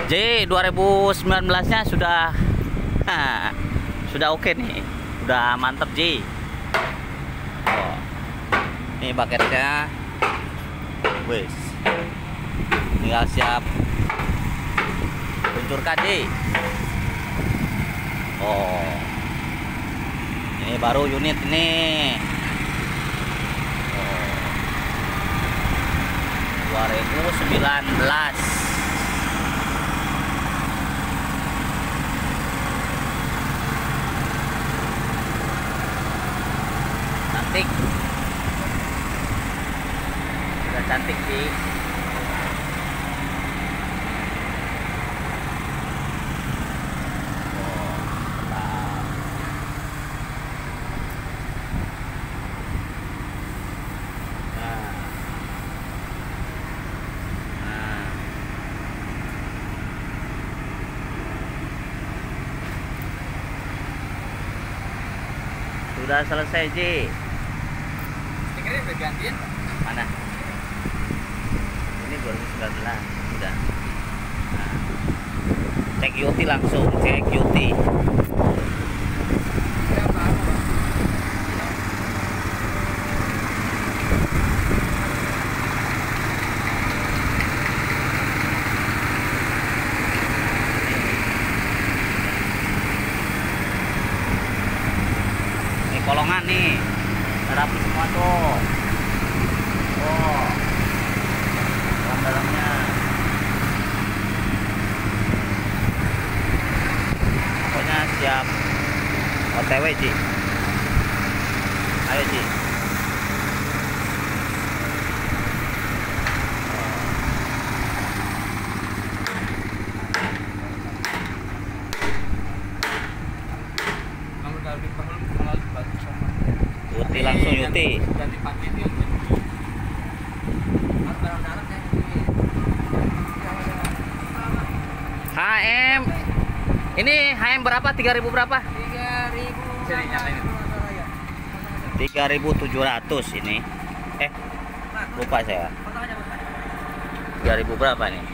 Jadi 2019-nya sudah sudah oke nih. Udah mantep, Ji. Oh. Ini paketnya. Wes. Tinggal siap luncurkan, Ji. Oh. Ini baru unit ini. Oh. 2019. Cantik, sudah cantik sih. Oh, mantap. Nah. Sudah selesai, Ji. Stikernya udah gantiin, Pak. Mana? Ini 2019 udah. Nah. Cek UT langsung, cek UT. Ya, Pak. Ini kolongan nih, rapi semua tuh. Oh, dalamnya. Pokoknya siap OTW, Ji. Ayo, Ji. Kamu kalau dipanggil malah dibantu sama. Uti langsung Uti. Ganti paket yuk. Harus dalam-dalam ya. HM. Ini HM berapa? 3.000 berapa? 3.000. Sini nyalain. 3.700 ini. Lupa saya. 3.000 berapa nih?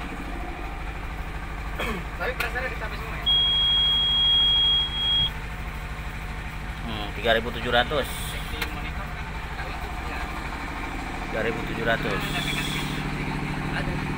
Tapi pressure dicapai semua ya? 3.700. Di monitor kan kali itu ya. 3.700. Ada.